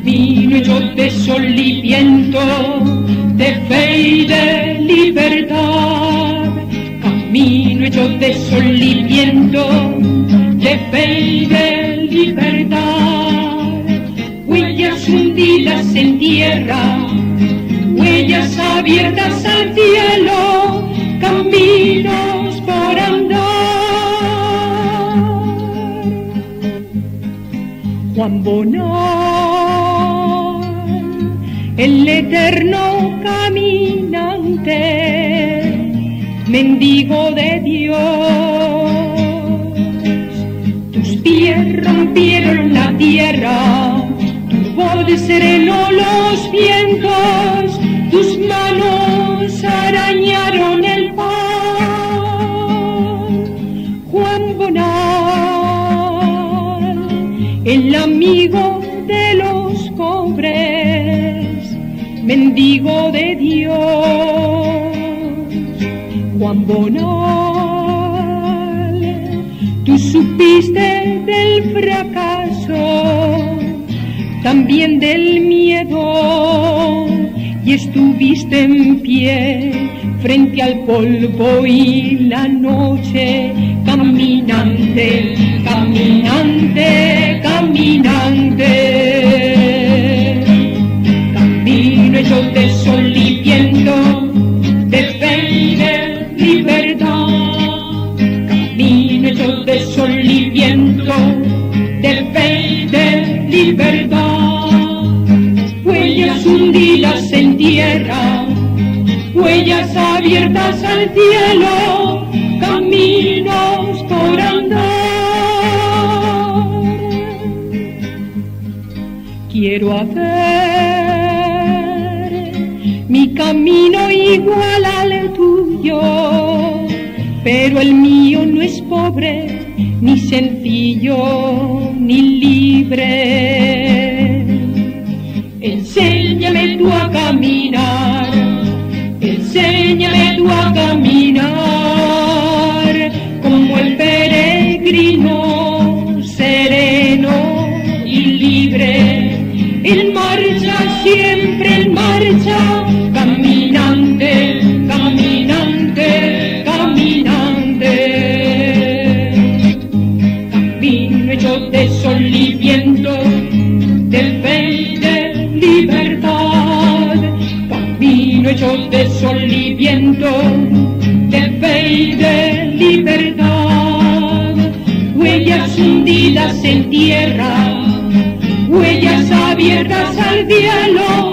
Camino hecho de sol y viento, de fe y de libertad. Camino hecho de sol y viento, de fe y de libertad. Huellas hundidas en tierra, huellas abiertas al cielo, caminos por andar. Juan Bonal, el eterno caminante, mendigo de Dios. Tus pies rompieron la tierra, tu voz serenó los vientos, tus manos arañaron el pan. Juan Bonal, el amigo de los pobres, mendigo de Dios. Juan Bonal, tú supiste del fracaso, también del miedo, y estuviste en pie frente al polvo y la noche. Caminante, caminante, caminante, camino hecho de sol y viento, de fe y de libertad. Camino hecho de sol y viento, de fe y de libertad. Huellas hundidas en tierra, huellas abiertas al cielo, caminos por andar. Quiero hacer mi camino igual al tuyo, pero el mío no es pobre, ni sencillo, ni libre. Enséñame tú a caminar, enséñame tú a caminar, como el peregrino sereno y libre. En marcha, siempre en marcha, caminante, caminante, caminante. Camino hecho de sol y viento, de fe y de libertad. Camino hecho de sol y viento, de fe y de libertad. Huellas hundidas en tierra, huellas abiertas al cielo,